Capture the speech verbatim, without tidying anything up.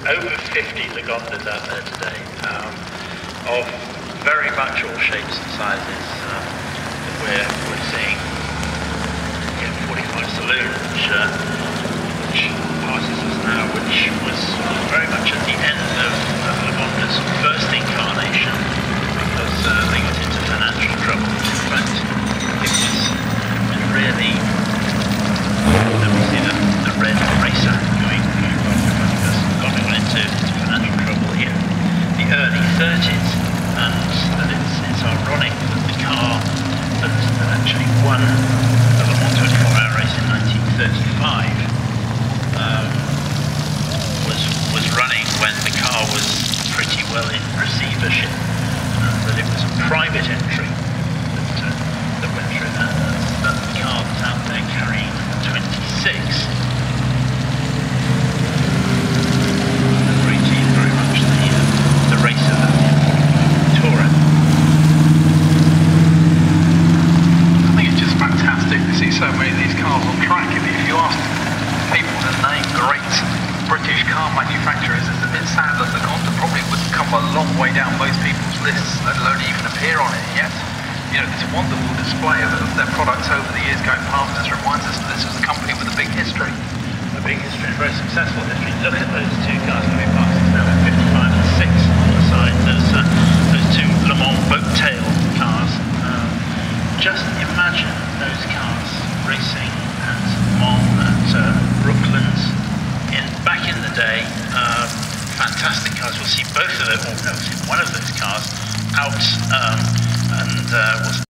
over fifty Lagondas out there today, um, of very much all shapes and sizes um, that we're, we're seeing. Yeah, forty-five Saloon, which, uh, which passes us now, which was very much at the end of uh, Lagonda's first incarnation, because uh, they got into financial trouble. In fact, it was really, let me see the, the red racer going through, because got into, into financial trouble in the early thirties, and, and it's, it's ironic that the car that, that actually won the Le Mans twenty-four hour race in nineteen thirty-five um, was, was running when the car was pretty well in receivership, and that it was a private entry that, uh, that went through that. That's the car that's out there carrying twenty-six. Very keen, very much the, uh, the racer that Tourer. I think it's just fantastic to see so many of these cars on track. If if you ask people to name great British car manufacturers, it's a bit sad that Lagonda probably wouldn't come a long way down most people's lists, let alone even appear on it yet. You know, this wonderful display of, of their products over the years going past us reminds us that this was a company with a big history. A big history, a very successful history. Look at those two cars coming past us now with fifty-five and six on the side. Those, uh, those two Le Mans boat-tail cars. Um, just imagine those cars racing at Mans, at uh, Brooklands, in, back in the day. Um, fantastic cars. We'll see both of them, or no, we'll see one of those cars out um, and uh, we'll